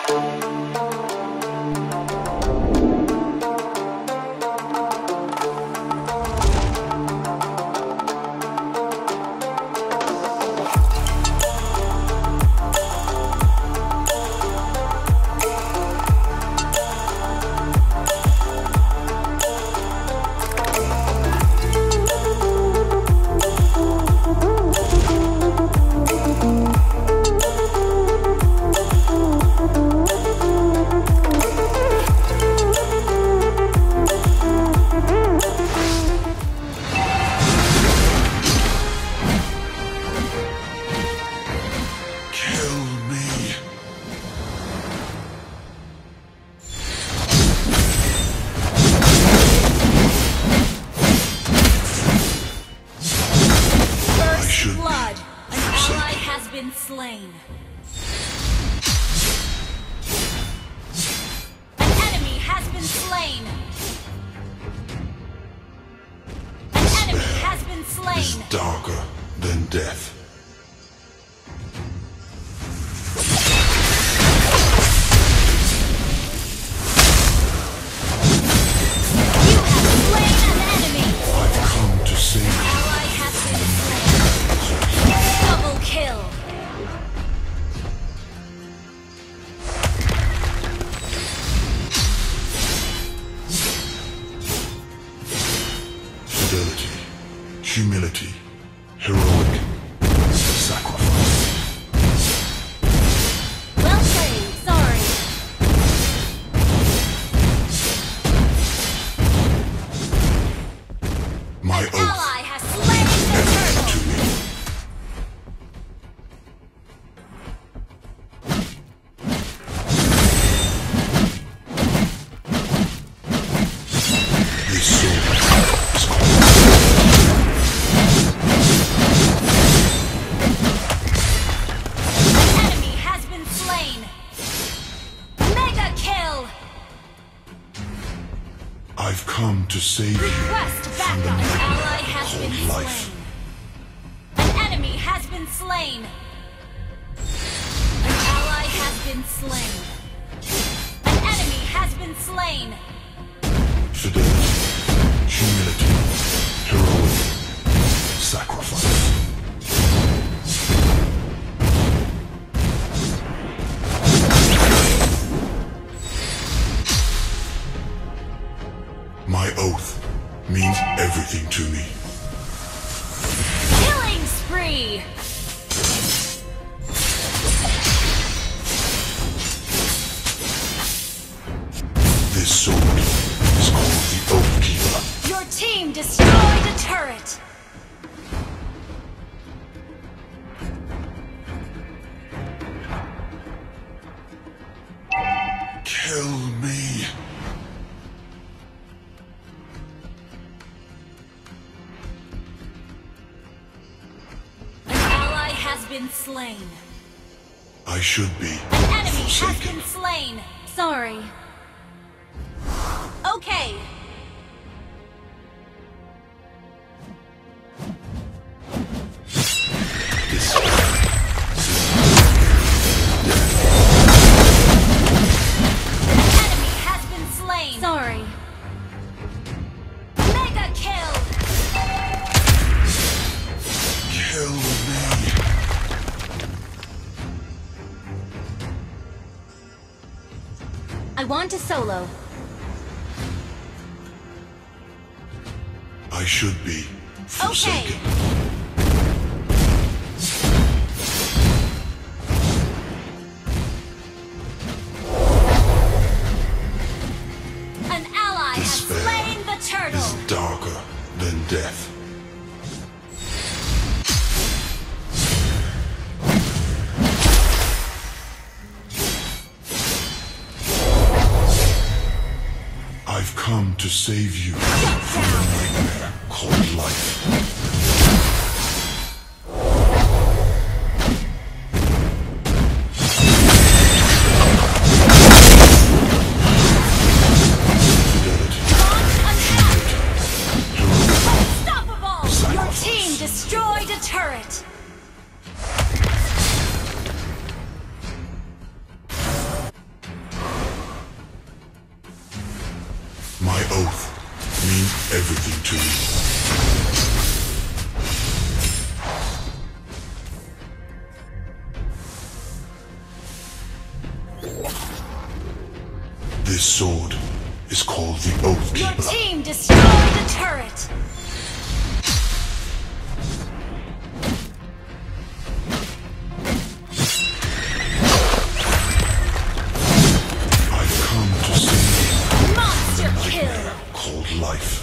Slain. An enemy has been slain. An enemy has been slain. Is darker than death. You have slain an enemy. I've come to save An you. ally has been slain. Double kill. Fidelity, humility, heroic sacrifice. Well played. Sorry. My An oath, ally has slain the turtle. to me. This sword is called. An enemy has been slain. Mega kill. I've come to save you Request from the backup. An nightmare ally has been called life. slain. An enemy has been slain. An ally has been slain. An enemy has been slain. Fidelity, humility, heroic sacrifice. My oath means everything to me. Killing spree. This sword is called the Oathkeeper. Your team destroyed a turret. Kill me. An ally has been slain. I should be An enemy has forsaken. been slain. Sorry. Okay. This An enemy has been slain. Sorry. Mega kill. kill me. I want to solo. I should be forsaken. Okay. An ally has Despair slain the turtle. Is darker than death. I've come to save you from the nightmare called life. Fidelity, Unstoppable! Your team destroyed a turret. everything to me. This sword is called the Oath Your Keeper. team destroyed a turret. I've come to save Monster a kill. nightmare called life.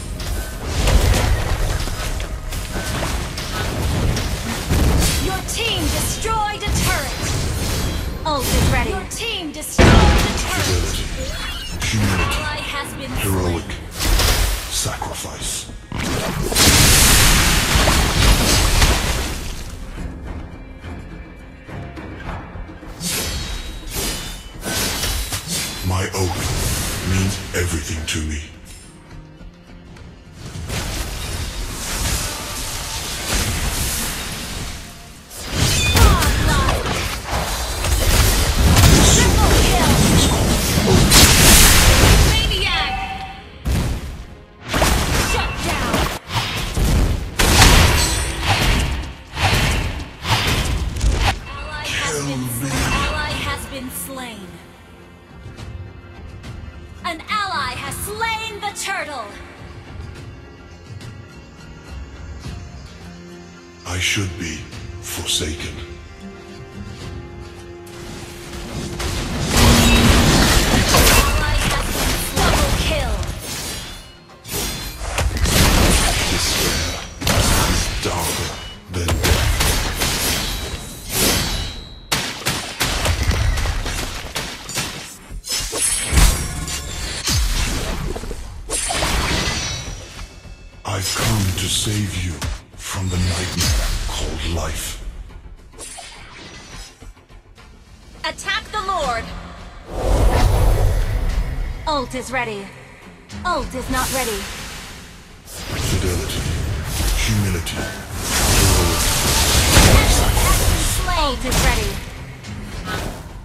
Your team destroyed a turret. Ult is ready. Your team destroyed a turret. Fidelity, humility, Ally has been heroic slain. sacrifice. My oath means everything to me. Godlike. Triple kill. It's called the Oath. Maniac. Shut down. Ally has been slain. An ally has slain the turtle. I should be forsaken. Ally has been double kill. Despair is darker than death. I've come to save you from the nightmare called life. Attack the Lord. Ult is ready. Ult is not ready. Fidelity, humility, heroic Ult is ready.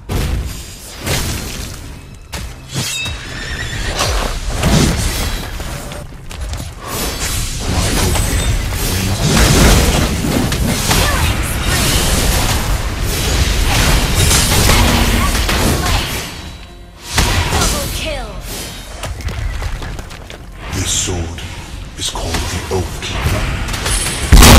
Double kill. This sword is called the Oath Keeper.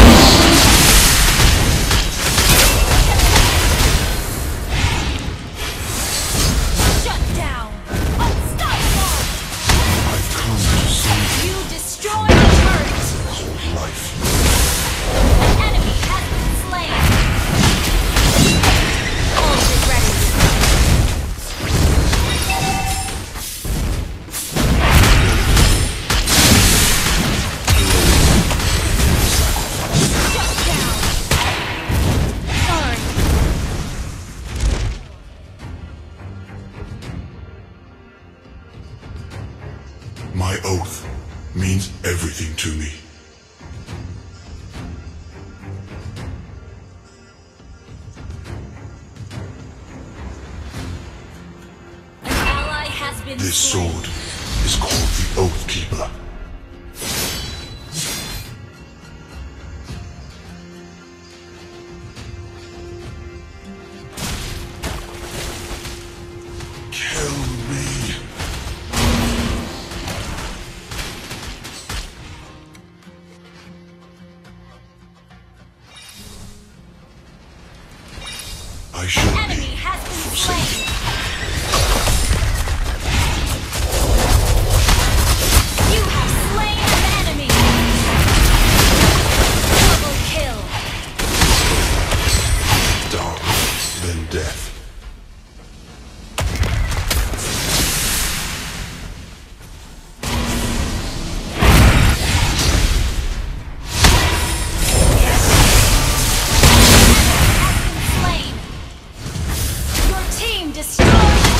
Shut down. Unstoppable. I've come to save you You destroyed a turret. called life. An enemy has been slain. Ult is ready. Shut down. Sorry. My oath means everything to me. An ally has been This slain. sword is called the Oath Keeper. Kill me. I should Enemy be has been forsaken. slain. You have slain an enemy. Double kill. Darker than death. Has been slain. Your team destroyed